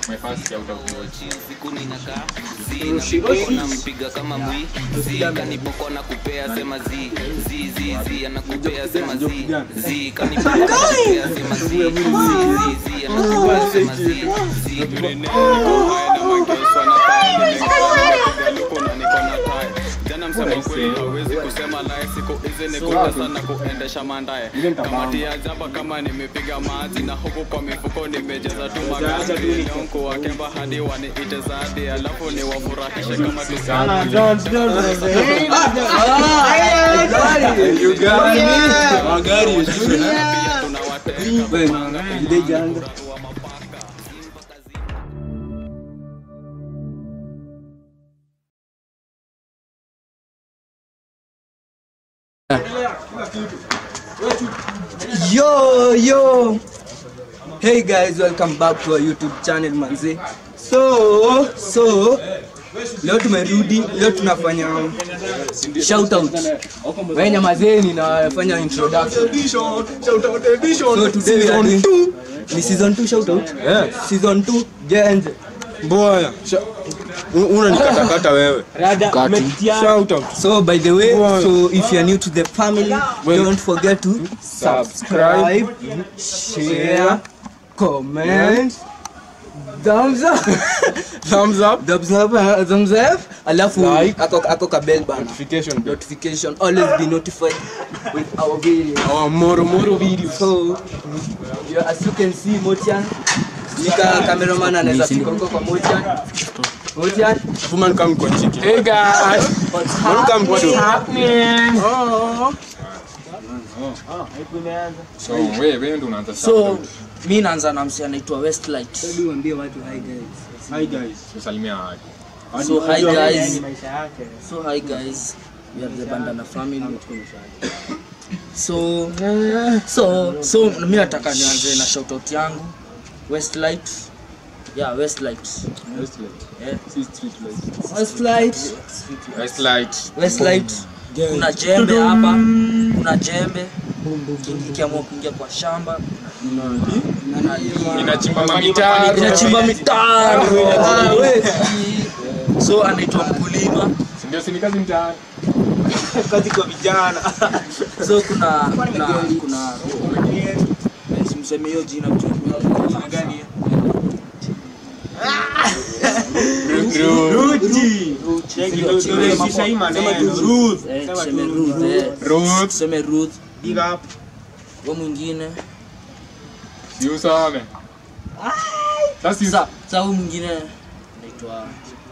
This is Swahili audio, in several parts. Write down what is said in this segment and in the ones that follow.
My first shout out to siku ninakaa zi na mpiga kama mwi zi kanipoko na kupea sema zi anakupea sema zi kanipoko kupea sema zi anakupea sema zi jana msema kweli hawezi kusema live siko hizi niko sana kuendesha mandae kamati ya jaba kama nimepiga maji na huko kwa mifuko nimejaza tu magari yonko wa Kemba hadi waniite zadi alafu ni wafurahishe kama tusana you got me magari tunawateka Yo, hey guys, welcome back to our YouTube channel manze. So leo tumerudi, leo tunafanya shout out. Wewe mazeni na fanya introduction. Shout out edition. So today we are doing ni season 2 shout out. Yeah. Season 2 Genje. Boya. Unanikatakata wewe. Shout out. So by the way, so if you are new to the family, don't forget to subscribe, share, comment, thumbs up, alafu ako ka bell button, notification, always be notified with our video, our more video. So yeah, as you can see, Motian nika cameraman anaweza kiko kwa Motian. Woman come kwa chiki. Hey guys, welcome to happening. So wewe ndo unaanza sasa. So mimi naanza na msi anaitwa Westlight. Hebu niambie watu hi guys. Tusalimia watu. So hi guys. We are the Bandana family. So mimi nataka nianze na shout out yangu Westlight. Yeah, Westlight. Yeah. Westlight. Kuna jembe hapa. Kuna jembe. Ikiamua kuingia kwa shamba. Inachimba mitaro. So anaitwa mkulima. Ndio si kazi mtaani. Kazi kwa vijana. So kuna simseme hiyo jina mtu gani? Ruth. Big up. Wa mwingine. Si usame. Sasa huyu mwingine anaitwa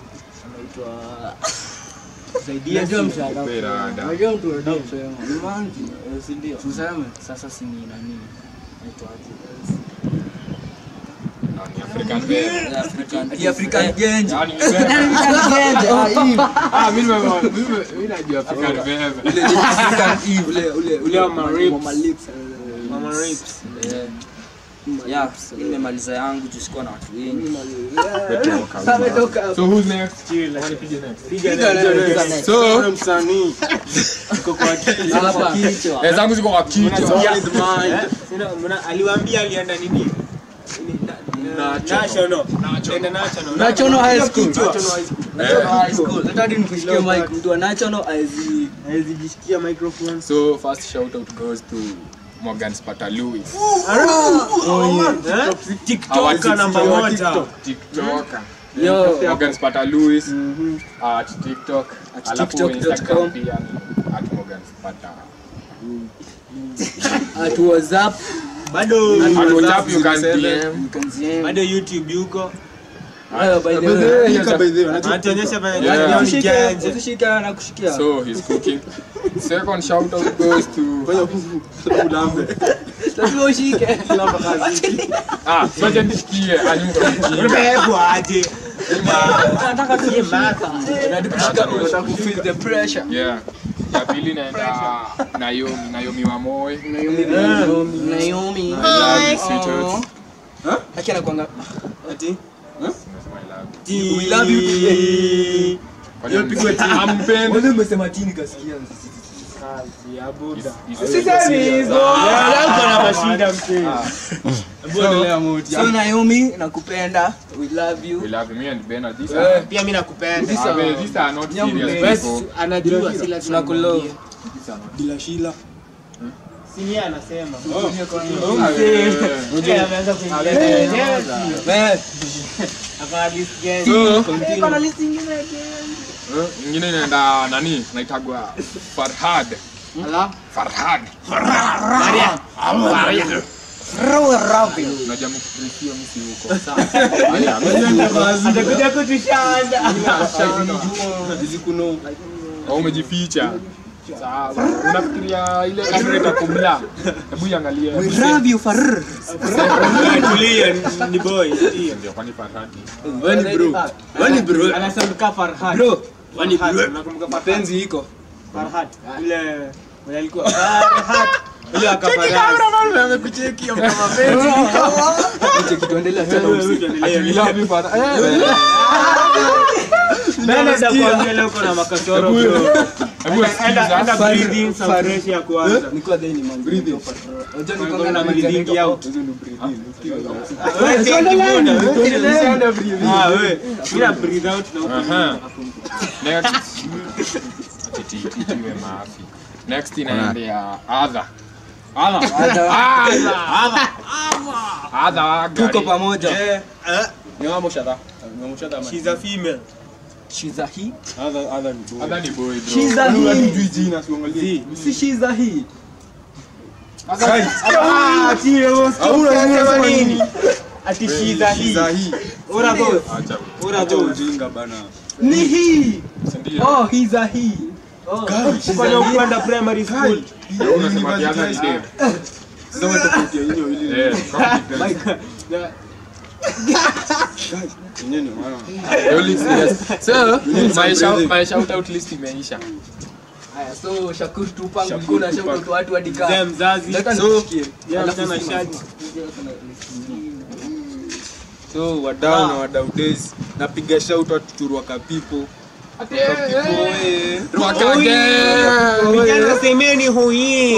Saidia ndio mshahara. Unajua mtu ndio mshahara. Si ndio? Tuseme sasa si ni nani? Anaitwa African Genje. Mimi najua African Genje. African Eve ule Mama Rips. Yeah, nimemaliza yangu tusikuwa na watu wengi. So who's next? Next. So msanii uko kwa kichwa. Zangu ziko kwa kichwa. Aliwaambia alienda nini? National High School. Nataka nikushikie mic mtu wa National aizijishikia microphone. So first shout out goes to Morgan Spata Lewis. TikToker number 1. TikToker. Yo, Morgan Spata Lewis at TikTok. At tiktok.com. At Morgan Spata. At WhatsApp. Bado WhatsApp you can DM. Bado YouTube yuko. By the way, anatuonyesha usishika na kushikia. So he's cooking. Second shout out goes to Ulambe. Lazima ushike. Wacha nishikie Umehebu aje. Nataka kushika. Nataka feel the pressure. Yeah. Ya pili naenda Naomi Wamoe. Naomi. Sweetheart. Akiana kwanga. Ati? We love you. Kwa hiyo pigwe hampendi. Wewe umesema tini kasikia. kazi ya buda. Sisemi hizo. Yako na mashida mzee. Endelea moti. So Naomi nakupenda. We love you. We love me and Ben this. Pia mimi nakupenda. These are not serious people. Anajua si lazima Tunakulo. bila shila. Si yeye anasema. Ameanza kuingia. Akana list gani? Kuna list nyingine Nyingine inaenda nani? Naitagwa Farhad. Ala. Farhad. Maria. Rabi. Unajua mkristo msi huko. Sawa. Atakuja kutushanda. Hizi kuno. Au umejificha. Sawa. Unafikiria ile kamera itakumla. Hebu iangalie. We love you Farr. Tulia ni boy. Ndio kwani Farhad. Wani bro. Anasema ka Farhad. Bro. Wani bro. Nakumbuka Mapenzi iko. Farhad. Ile alikuwa Farhad. Ile akafarad. Amekucheki kama mapenzi. Cheki tuendelea tena usiku. We love you Farhad. Nani atakwambia leo kuna makasoro bro. Hebu Enda breathing some fresh ya kwanza. Niko dhani man. Breathing. Unajua niko na breathing out. Wewe bila breathe out na uko. Next. Atitiwe maafi. Next inaendea Adha. Adha. tuko pamoja. She's a female. She's a he. Adha ni boy bro. She's a he. Si she's a he. Ati she's a he. Ora go ujinga bana. Ni he. Ndio. Oh, he's a he. Kufanya kwenda primary school. Unasema Adha ni dem. Sasa tofauti ya hiyo ile. So, my shout out list imeisha. Haya, so Shakur Tupangu kuna shout out watu hadi ka. Dem mzazi. So, Tena shadi. So wadau na wadau days napiga shout out to Rwaka people. Vijana semeni hoye.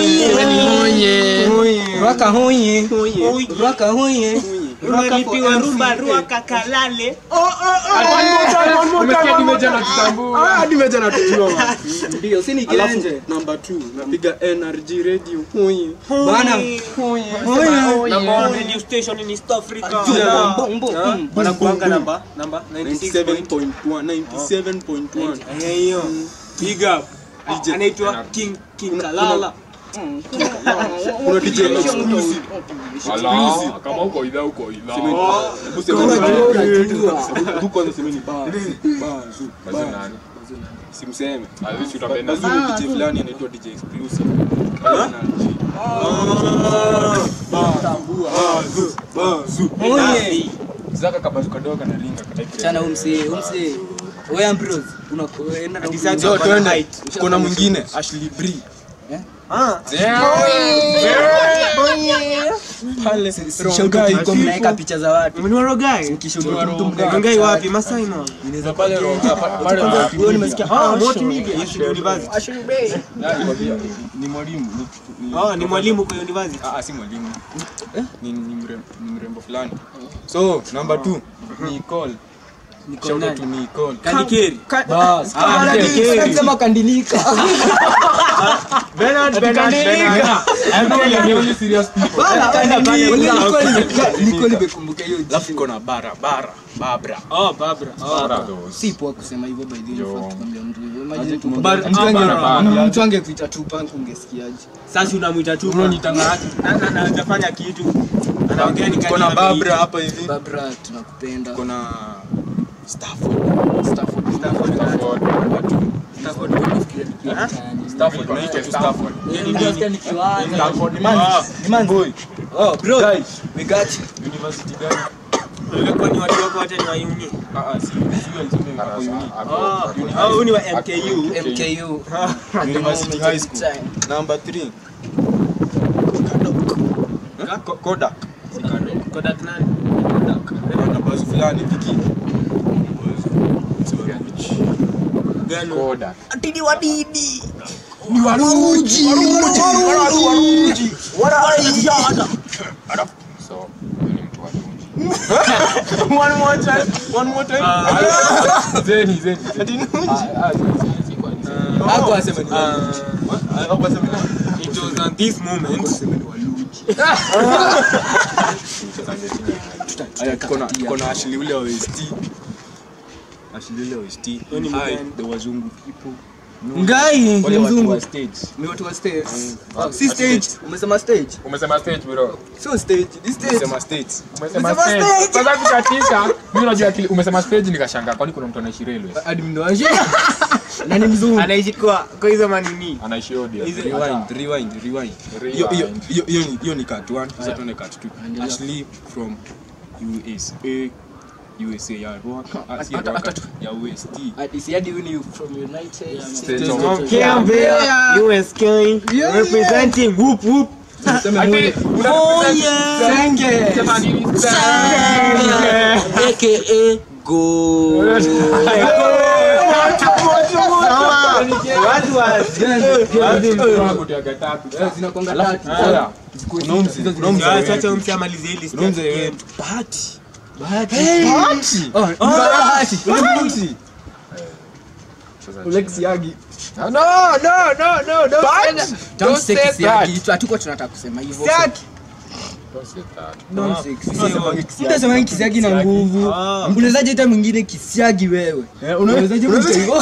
Rwaka hoye. Rwaka hoye. Unalipiwa rumba Rwaka kalale. Umesikia nimeja na kitambu. Nimeja na tujua. Ndio, si ni kilenje. Number 2 napiga NRG radio. Bana. Number radio station in East Africa. Wanakuanga Namba 97.1 97.1. hiyo. Big up. Anaitwa King Kalala. Kuna DJ exclusive. Ala, kama uko idha uko idha. Hebu kwanza semeni Kazi nani? simseme. Hizi utapenda. Lazima DJ fulani anaitwa DJ exclusive. Oye. Zaka kabazu kadogo na linga kataiki. Chana umsi. Wewe Ambrose, unakwenda na So twende. Kuna mwingine Ashley Bree. Pale Rongai kwa mnaeka picha za watu. Ni Rongai. Kishuhudia mtu mnaeka. Rongai wapi? Masai no. Inaweza pale pale wewe nimesikia Multimedia University. ni mwalimu Ni mwalimu kwa university. si mwalimu. Ni mrembo fulani. So number 2 Nicole. Shout out to Nicole. Kanikeri. bas. Sema kandilika. Bernard. I'm the only serious people. Niko nimekumbuka hiyo. Alafu kuna Barbara. Barbara. Si poa kusema hivyo by the way. Tukwambia mtu hivyo. Imagine mtu angekuita Tupac ungesikiaje? Sasa unamwita tu. Unanitanga aje? Na anafanya kitu. Anaongea ni kani. Kuna Barbara hapa hivi. Barbara tunakupenda. Kuna Stafford. Naitwa tu Stafford. Ni man boy. Oh bro, we got you. University gani? Wewe kwa ni watu wako wote ni wa uni. Au ni wa MKU. University High School. Number 3 Kodak. Kodak nani? Na bazu fulani Viki. Kodak. Atidi wadidi. Ni waruji. So, ni mtu wa Lunji. One more time. Zeni. Hapo asema ni waruji. It was at this moment. Kuna Ashley ule wa OST. The wazungu people. Ngai ni Wale watu mzungu. wa stage. Ni watu wa stage. Si stage. Umesema stage. Umesema stage bro. Sio stage. Ni stage. Sema stage. Umesema stage. Sasa kukatisha. Mimi najua akili umesema stage nikashangaa kwani kuna mtu anaishi railway. Hadi mndo anje. Na ni mzungu. Anaishi kwa hizo manini. Anaishi Odia. Rewind. Hiyo ni cut 1. Sasa tuone cut 2. Ashley from USA ya rock. Ya OST. Hadi si hadi ni from United States of Canberra, USK, representing whoop whoop. Ati Senge. sema nini? AKA go. Watu wa Zinakonga tatu. acha umshamalize hili step. Bahati. Alex Yagi. No. Don't say that. Yagi. Hatuko tunataka kusema hivyo. Mtasema kisiagi na nguvu. Mkulezaje hata mwingine kisiagi wewe? Unawezaje kuita hivyo?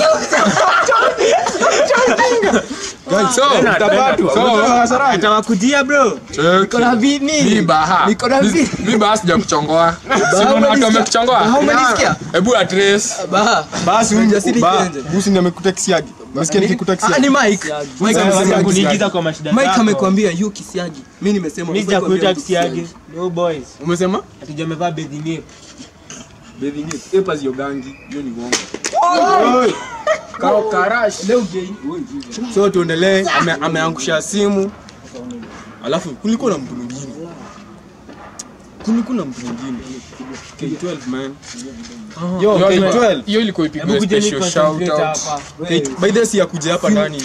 Atawakujia bro. Niko na vini. Niko na vini. Mi baha sija kuchongoa. Siona watu wamekuchongoa. Baha umenisikia? Hebu address. Baha. Basi Ujasiri kienje. Busi ndiye amekuta kisiagi. Umesikia nikikuta Ah, kisiagi? ni Mike. Mike amesema Kuniingiza kwa mashida Mike zako. amekwambia yu kisiagi. Mimi nimesema Mimi sijakuita kisiagi. No boys. Umesema? Hatujamevaa bedhini. Baby ni papers yo gangi. Hiyo ni uongo. Kao karash leo gay. So tuendelee, ameangusha simu. Alafu kulikuwa na mtu mwingine. K12 man. Yo K12. Hiyo ilikuwa ipigwe special shout out. By the way kuja hapa ndani.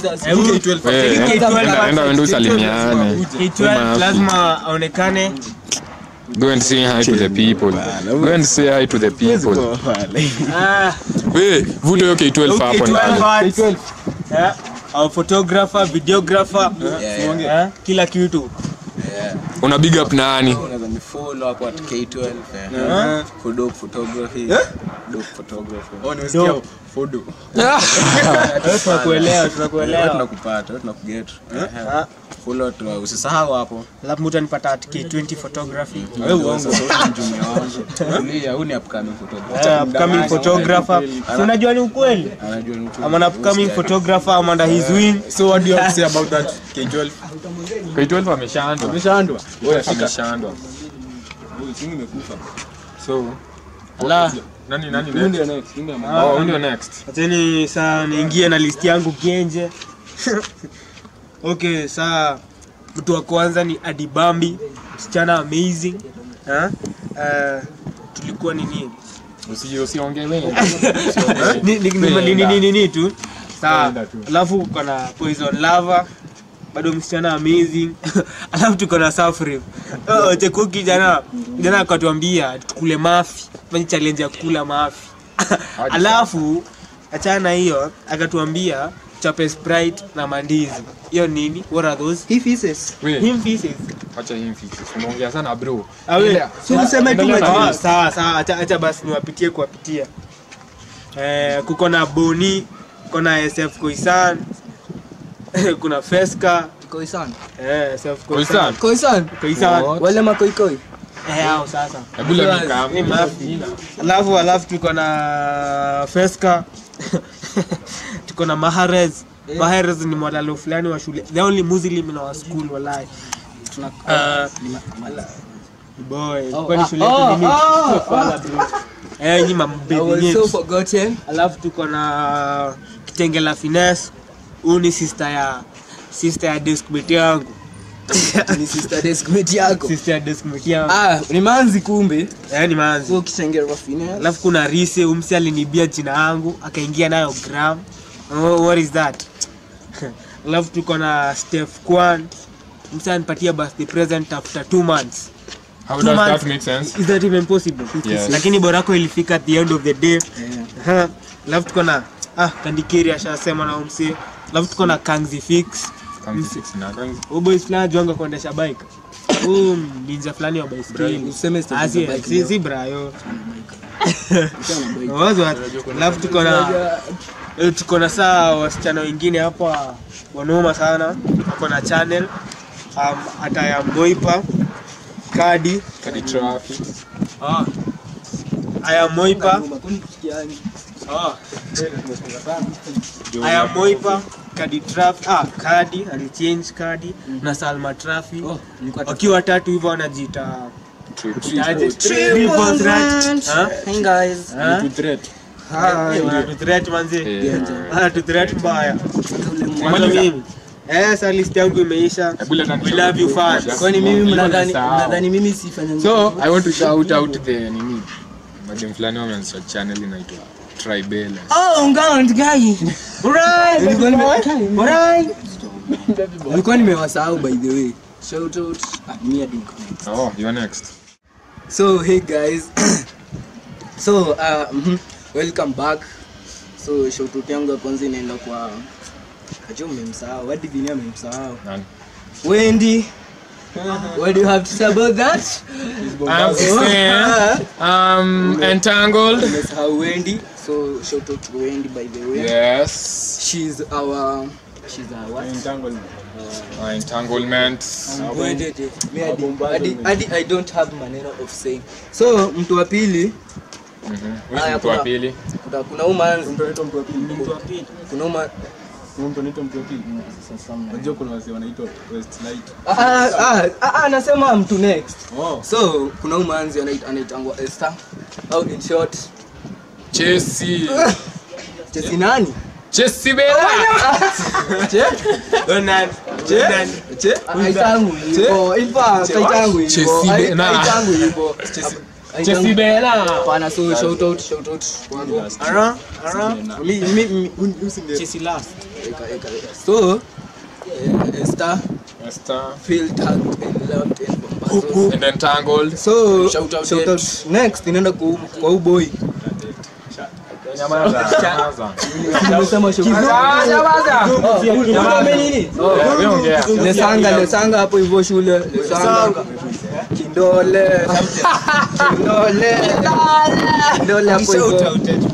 K12. Enda wende usalimiane. K12 lazima aonekane. Go and say hi to the people. Go and say hi to the people. Hey, vuto hiyo K12 hapo ndani. K12. Our photographer, videographer, kila kitu. Una big up nani? Unaweza nifollow hapo at K12 for dope photography. Dope photography. Oh, nimesikia photo. Tunakuelewa. Tunakupata, tunakuget. Follow tu, usisahau hapo. Alafu mtu anipata at K20 photography. Wewe uongo sasa mjumbe wangu. Tulia, huni upcoming photographer. Upcoming photographer. Si unajua ni ukweli? Anajua ni mtu. I'm an upcoming photographer. I'm under his wing. So what do you have to say about that K12? K12 ameshaandwa. Ameshaandwa. Wewe ameshaandwa. Huyu simu imekufa. So, Ala. nani Ndio next? next. Oh, ndio next. Ateni saa niingie na list yangu kienje. Okay, saa mtu wa kwanza ni Adibambi, msichana amazing. Tulikuwa nini? Usiongee wewe. Nini tu. Sawa. Alafu kuna Poison Lover, bado msichana amazing. Alafu tuko na Safri. Chekuki jana akatuambia tukule mafi. Fanya challenge ya kula mafi. Alafu achana hiyo akatuambia chape Sprite na mandizi. Hiyo nini? What are those? He faces. Him pieces. Acha hii mfiki. Unaongea sana bro. Si useme tu Sawa, sawa, acha basi niwapitie kuwapitia. Kuko na Boni, kuko na SF Koisan, kuna Feska, Koisan. SF Koisan. Koisan. Wale makoikoi. Hao sasa. Hebu let me come. Alafu tuko na Feska. Tuko na Mahrez. Mahrez ni mwalalo fulani wa shule. The only Muslim in our school walai. Boy, kwani shule yetu nini? Ni mambedi. So forgotten. Alafu tuko na Kitenge la Finesse. Huyu ni sister ya deskmate yangu. Ni sister deskmate yako. Sister ya deskmate yangu. Ni manzi kumbe. Ni manzi. So Kitenge la Finesse. Alafu kuna Rise, umsi alinibia jina yangu, akaingia nayo gram. What is that? Alafu tuko na Steph Kwan. Msa anipatia birthday present after 2 months. How 2 does months. that make sense? Is that even possible? Yes. Lakini borako ilifika at the end of the day. Alafu tuko na Kandikiri ashasema na umsi. Alafu tuko na Kangzi Fix. Kangzi Fix na Kangzi. Boys fulani juanga kuendesha bike. Ninja fulani wa bike. Useme step bike. Si brayo. Wazo. Alafu tuko na saa wasichana wengine hapa wanoma sana. Tuko na channel Ataya Moipa Kadi Traffic. Aya Moipa Aya Moipa Kadi Traffic Kadi alichange Kadi na Salma Traffic. Wakiwa tatu hivyo wanajiita Triple Threat. Hey guys. To threat manzi. To threat mbaya. Mimi list yangu imeisha. We love you fans. Kwani mimi mnadhani mimi sifanya. So I want to shout out the nini. Madam fulani wameanzisha channel inaitwa Tribal. Ungaund guy. Alright. Nilikuwa nimewasahau by the way. Shout out Mia Dink. Oh, you're next. So hey guys. So welcome back. So shout out yangu kwanza inaenda kwa mmemsahau. What did you name him? Wendy. What do you have to say about that? Entangled. That's how Wendy. So shout out to Wendy by the way. Yes. She's our what? Entanglement. I don't have maneno of saying. So mtu wa pili. Mtu wa pili. Kuna umanzi. Kuna mtu anaitwa mtu wa pili. Unajua kuna wase wanaitwa Westlight. Anasema mtu next. So kuna umanzi anaitangwa Esther. Au in short Chesi nani? Chesi Bella. Aitangu hivyo. Ifa kaitangu hivyo. Chesi Bella. Pana so shout out. Mimi Chesi last. So Esther feel tagged and loved and entangled. So shout out. Next inaenda kwa boy. Nimesema Lesanga hapo hivyo shule. Lesanga. Kindole hapo hivyo.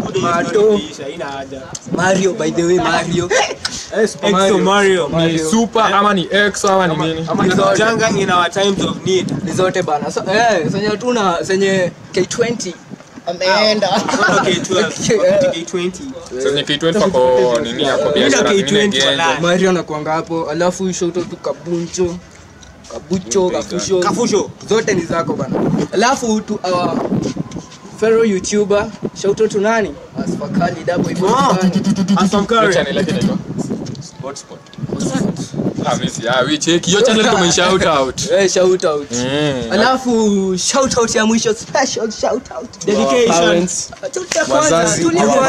Mario by the way Mario. Exo Mario. Super ama ni X ama ni nini? Janga in our times of need. Ni zote bana. So senye tuna senye K20 ameenda. K20. Senye K20 pako nini hapo biashara nyingine. Mario anakuanga hapo. Alafu shout out to Kafusho. Zote ni zako bana. Alafu to our fellow YouTuber, shout out to nani? Asfakali dapo hivyo. Asfakali. Channel yake inaitwa Spot. We check your channel to shout out. Shout out. Alafu shout out ya mwisho, special shout out. Dedication. Wazazi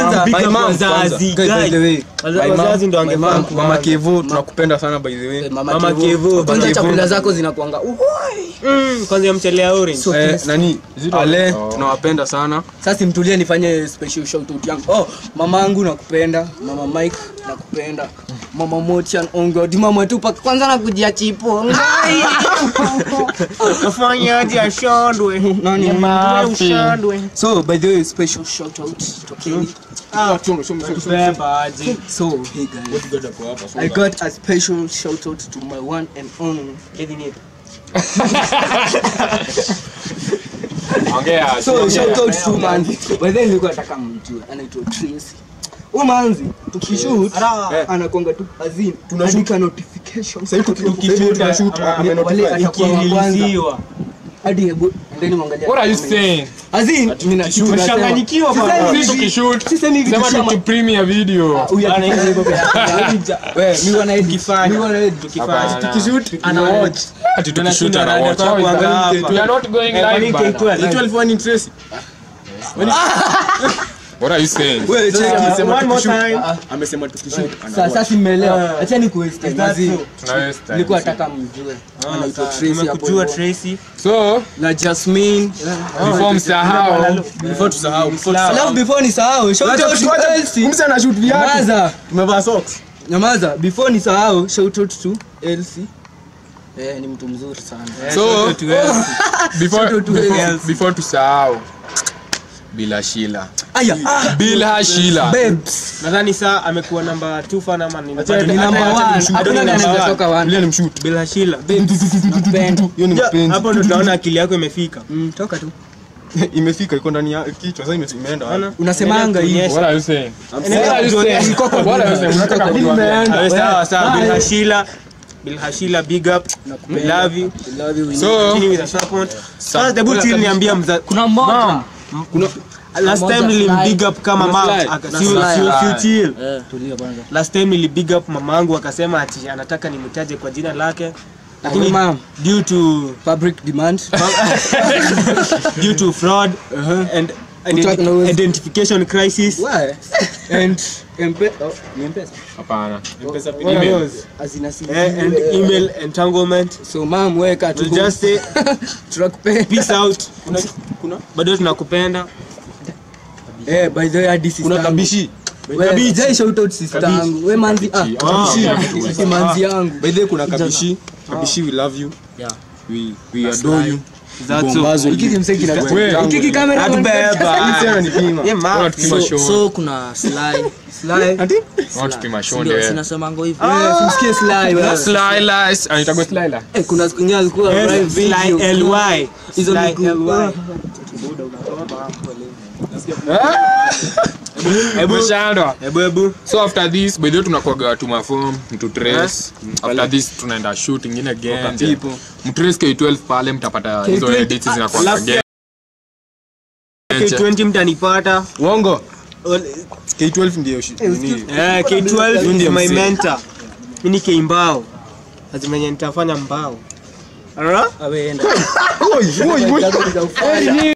ndo angefaa. Mama Kevo tunakupenda sana by the way. Mama Kevo. Kwanza chakula zako zinakuanga. Kwanza mchelea orange. Nani? Ale tunawapenda sana. Sasa mtulie nifanye special shout out yangu. Mamangu nakupenda, Mama Mike nakupenda. Mama Motian ongo di mama tu kwanza nakujia chipo. Afanya aje ashondwe. Nani ashondwe. So by the way special shout out to Kenny. So hey guys. I got a special shout out to my one and only So shout out to man. But then nilikuwa nataka mjue anaitwa Tracy. Umanzi tukishoot anakonga tu azin tunashika notification. Sasa tukishoot amenotify hadi hebu ndeni mwangalia. What are you saying? Azin mimi nashoot changanyikiwa bana. Tukishoot sema tu premiere video. Wewe mimi wana edit tukishoot ana watch. Ati tukishoot ana watch. We are not going live bana. Little fun in Tracy. What are you saying? Wewe check. One more time. Amesema tukishoot. Sasa simeelewa. Acha ni kuwaste mazi. Nilikuwa nataka mjue. Anaitwa Tracy hapo. Nimekujua Tracy. So, Na Jasmine. before msahau, Before tusahau. Alafu before nisahau, shout out to Elsie. Mse ana shoot viatu. Nyamaza. Tumevaa socks. Nyamaza. Before nisahau, shout out to Elsie. Ni mtu mzuri sana. so before tusahau bila Sheila. Aya. Bila Sheila. Babes. Nadhani saa amekuwa number 2 fan ama ni Ni number 1. Hakuna gani anatoka 1. Ile nimshoot. bila Sheila. Napenda. Hiyo ni mpenzi. Hapo ndo tunaona akili yako imefika. Toka tu. Imefika iko ndani ya kichwa. Sasa imeenda. Unaona? Unasemanga hivi. What are you saying? What are you saying? Unataka kutuambia. Sawa, bila Sheila. Bila Sheila, big up. We love you. Love you. So, Continue with the support. Sasa the good thing niambia mza. Kuna mmoja. Last time nilim up kama mama chill. Tulia kwanza. Last time nili big up mamangu akasema ati anataka nimtaje kwa jina lake. Lakini Mom, due to fabric demand. due to fraud and identification crisis. Why? And M-Pesa. Hapana. Azina si. And email entanglement. So mom weka tu. We'll just say Tunakupe. peace out. Bado tunakupenda. By the way hadi sister. Kuna kabishi. Wewe jai shout out sister yangu. Wewe manzi si manzi yangu. By the way kuna kabishi. Kabishi, we love you. Yeah. We adore you. That's all. Ikiki mseki na Wewe. ikiki kamera. Sasa ni pima. Yeah, man. Unatupima show. So kuna Sly. Unatupima show Ndio ndio. sinasemango hivi. Simsikie Sly wewe. Slylas, anaitwa Slyla. Kuna siku nyingine alikuwa live video. Sly LY. Hizo Sly ni LY. Umeshaandwa. Ebu. So after this, by the way tunakuaga watu maform, mtu trace. After this tunaenda shoot ingine again. Mtrace K12 pale mtapata hizo edits zinakuwa again. K20 mtanipata. Uongo. K12 ndio nini? K12 ndio my mentor. Mimi ni Kimbao. Lazima nitafanya mbao. Alright? Awe enda. Oi.